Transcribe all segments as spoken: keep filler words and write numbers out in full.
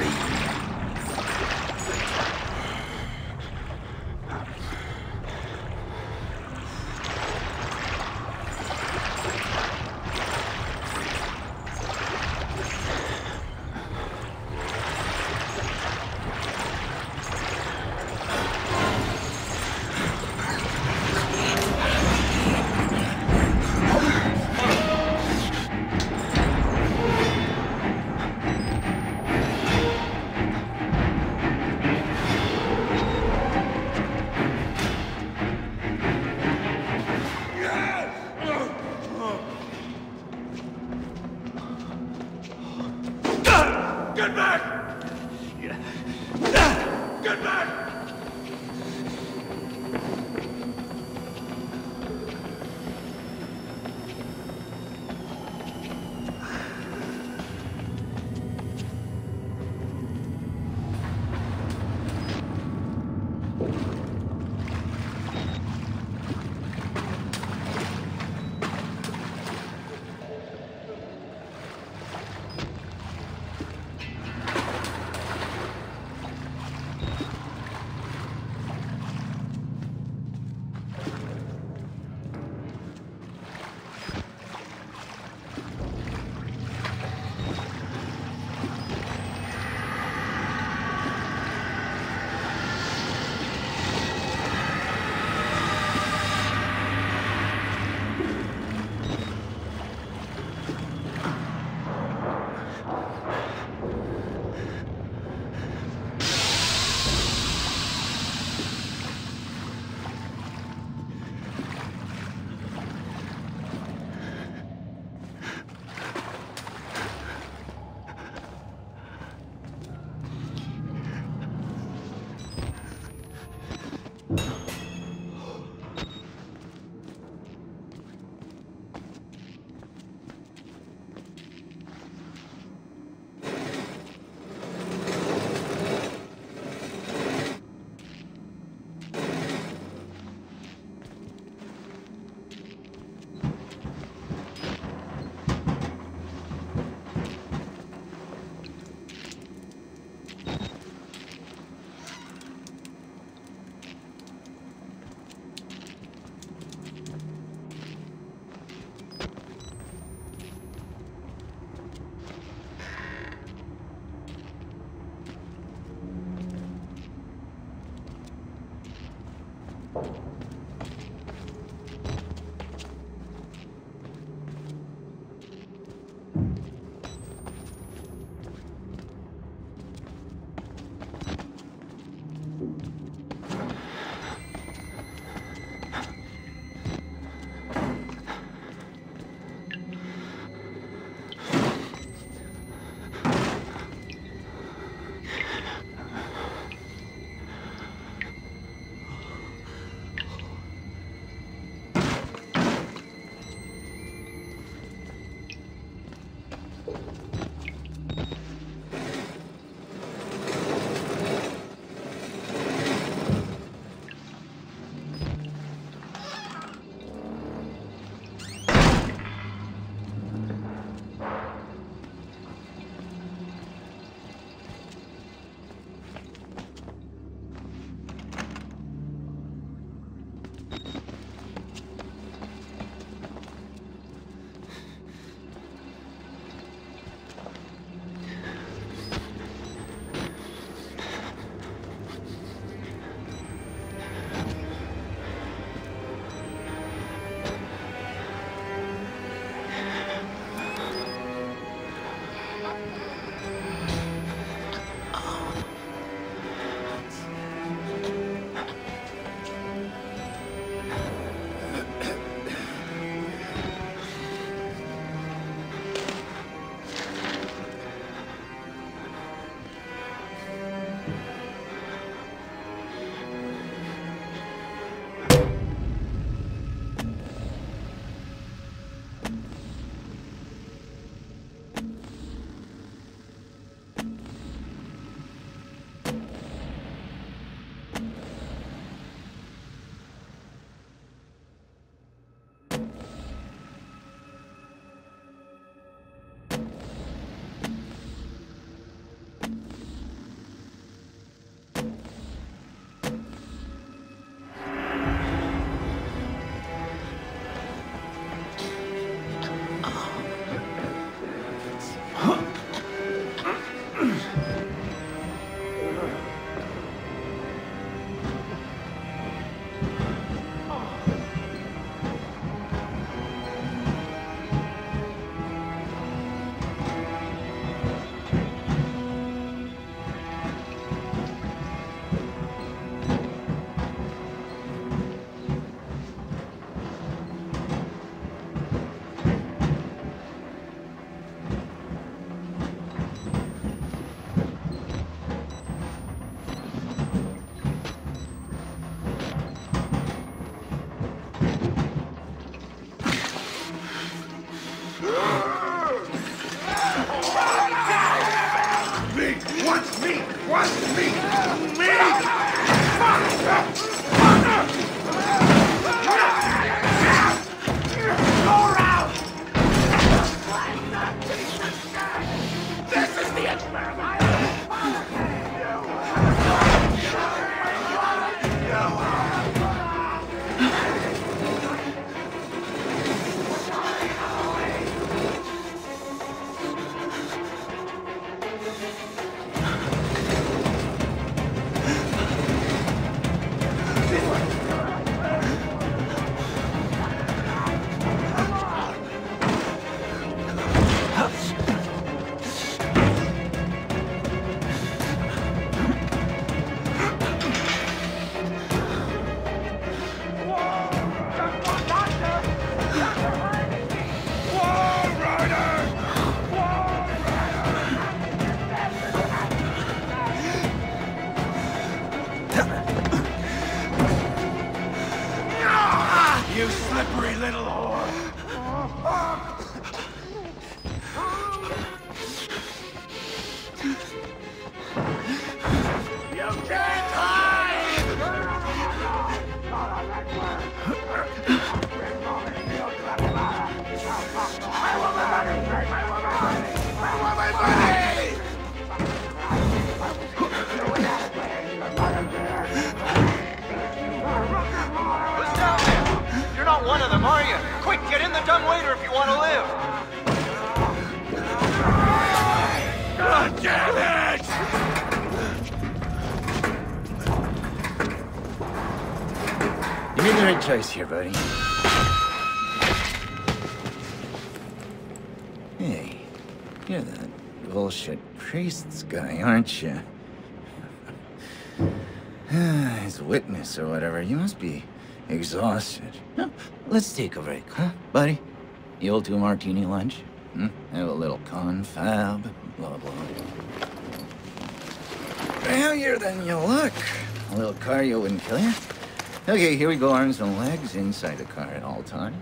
Get back! Get back! Wants me! Wants me! Me! Go around! This is the experiment! You slippery little whore! You can't hide! I want my money! I want my money! I want my money! Who's down there? You're not one of them, are you? Quick, get in the dumbwaiter if you want to live! God damn it! You made the right choice here, buddy. Hey, you're that bullshit priest's guy, aren't you? His witness or whatever. You must be exhausted. No, let's take a break, huh, buddy? The old two-martini lunch? Hmm? Have a little confab, blah, blah. Heavier than you look. A little cardio wouldn't kill you. Okay, here we go, arms and legs inside the car at all times.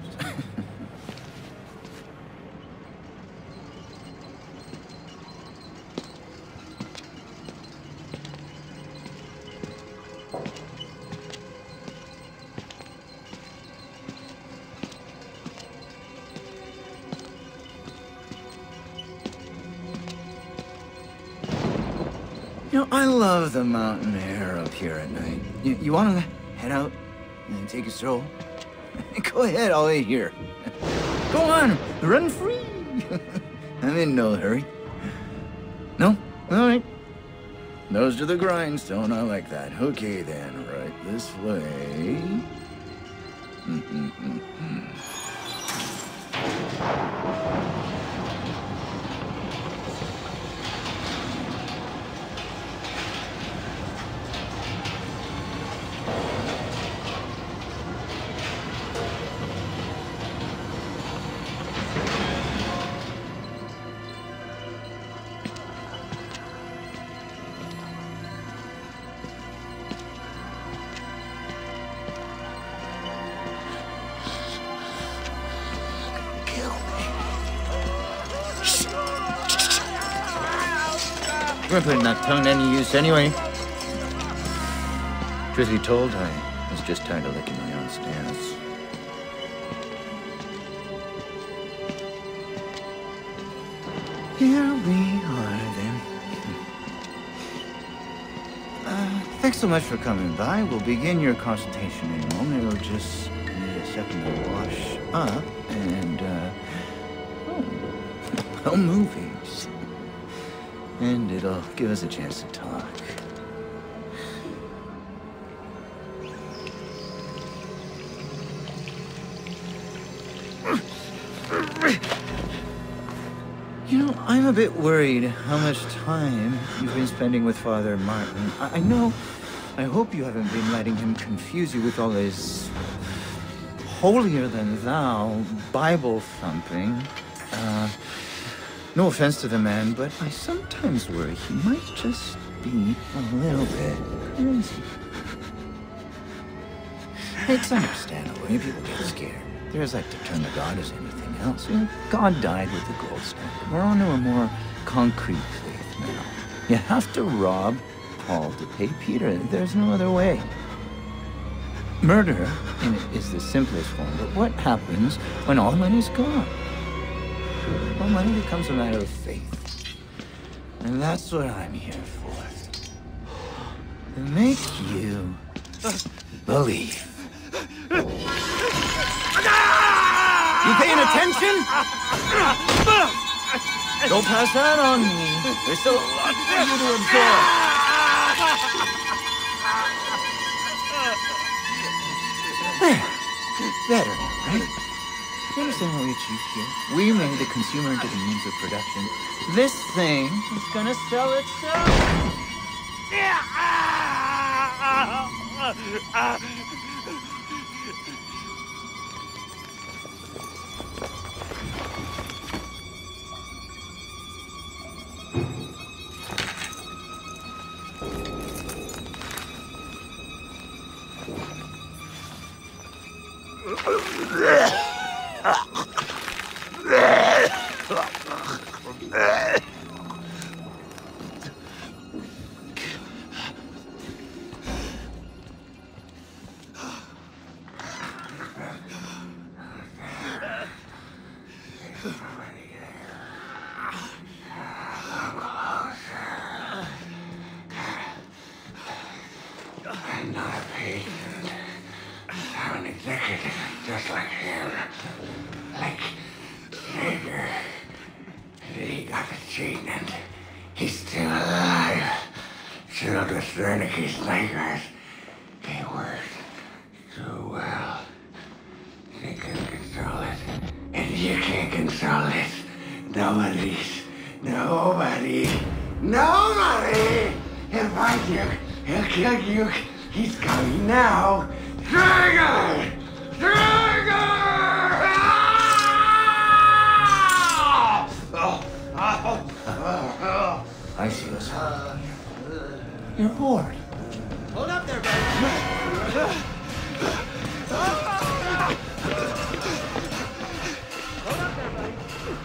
You know, I love the mountain air up here at night. You, you want to head out and take a stroll? Go ahead, I'll wait here. Go on, run free. I'm in no hurry. No? All right. Nose to the grindstone, I like that. Okay then, right this way. Mm-mm-mm-mm. We're putting that tongue to any use anyway. Truth be told, I was just tired of licking my own stance. Here we are, then. Uh, thanks so much for coming by. We'll begin your consultation in a moment. It'll just need a second to wash up, and, uh... oh, well, movies. And it'll give us a chance to talk. You know, I'm a bit worried how much time you've been spending with Father Martin. I, I know, I hope you haven't been letting him confuse you with all his holier-than-thou Bible thumping. Uh... No offense to the man, but I sometimes worry he might just be a little bit crazy. It's understandable. People get scared. They're as like to turn to God as anything else. You know, God died with the gold standard. We're on to a more concrete faith now. You have to rob Paul to pay Peter. There's no other way. Murder is the simplest form, but what happens when all the money's gone? Well, money becomes a matter of faith. And that's what I'm here for. To make you believe. You paying attention? Don't pass that on me. There's still a lot for you to absorb. There. Better, right? You understand what we achieved here? We made the consumer into the means of production. This thing is gonna sell itself. I'm not a patient. I'm an executive, just like him. Like Sager. He got the cheat and he's still alive. Filled with Wernicke's nightmares. He worked so well. They couldn't control it. And you can't control it. Nobody's. Nobody. Nobody! He'll find you. He'll kill you. He's coming now. Trigger! Trigger! I see what's happening. You're bored. Hold up there, buddy. Hold up there, buddy.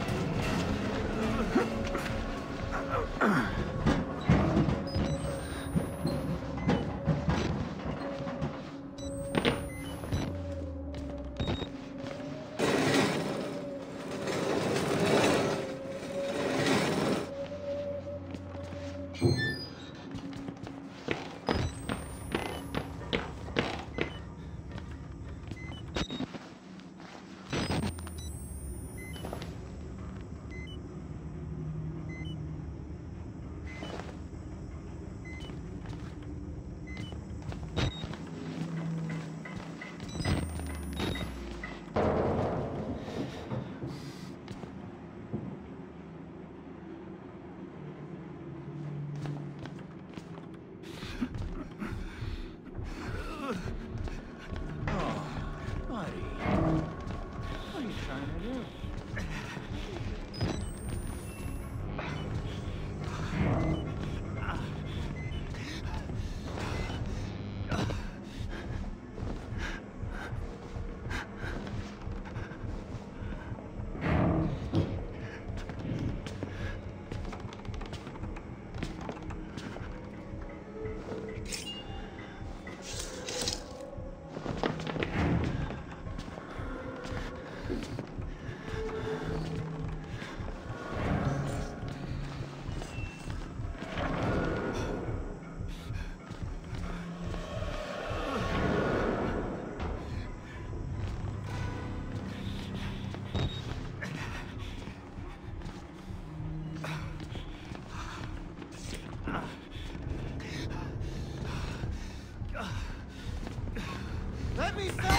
Let me sell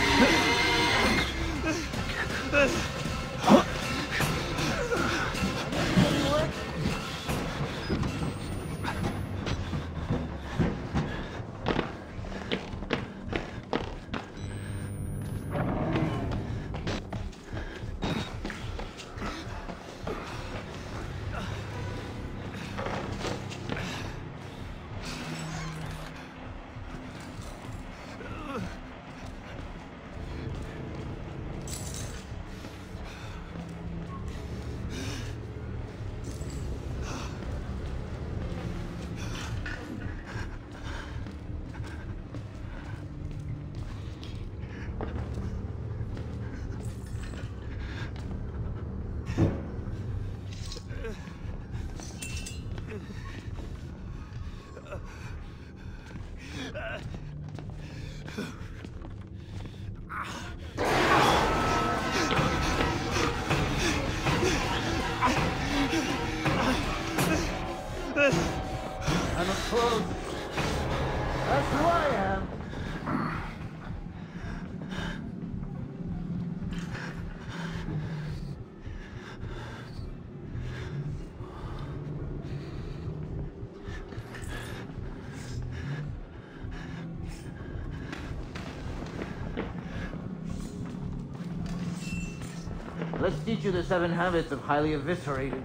close. That's who I am. Let's teach you the seven habits of highly eviscerated.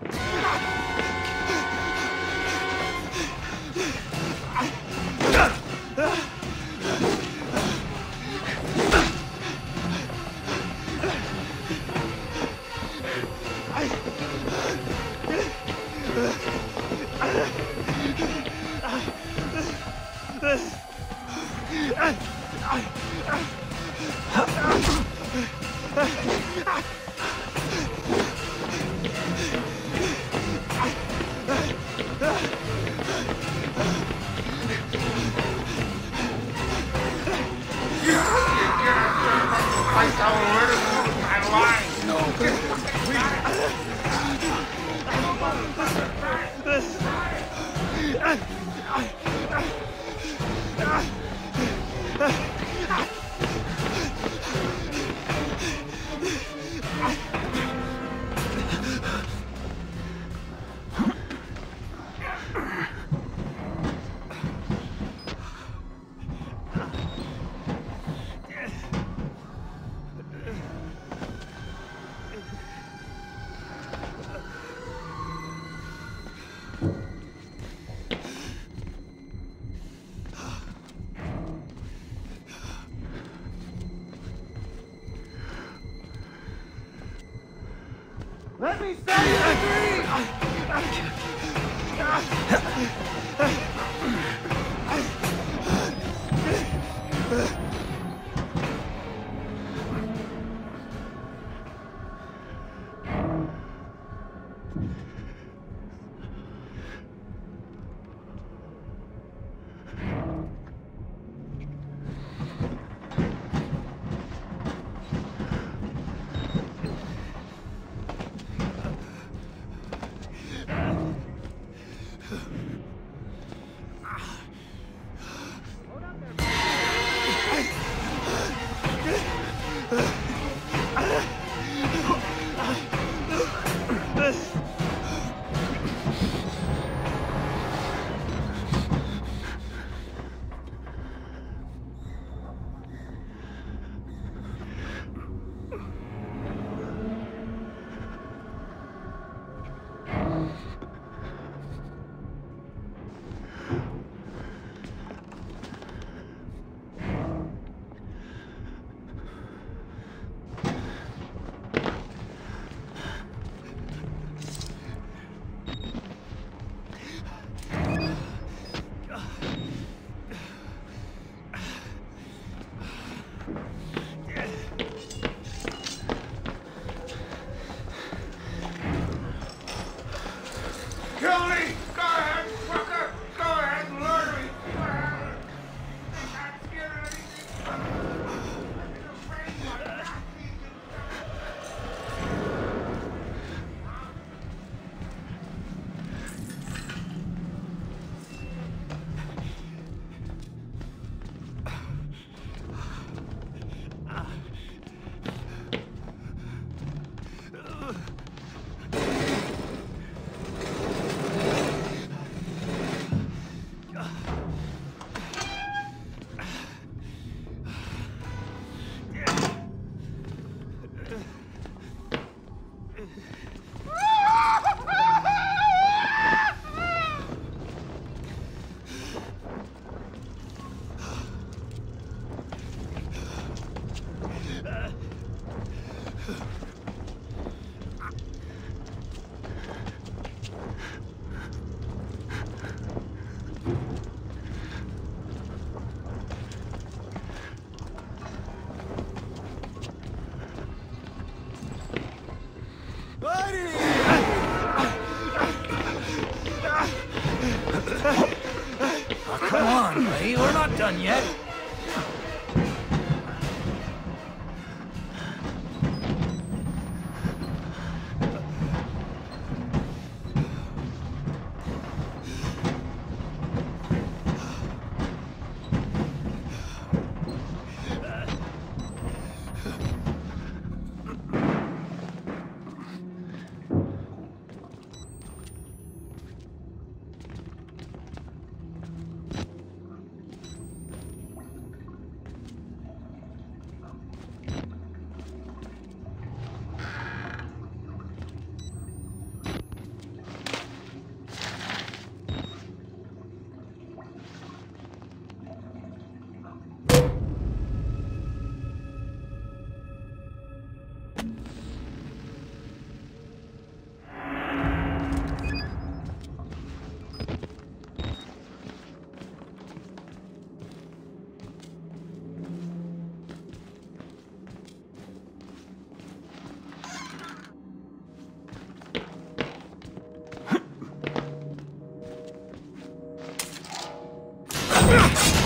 Let me stop you at Come on, buddy. We're not done yet. Ah!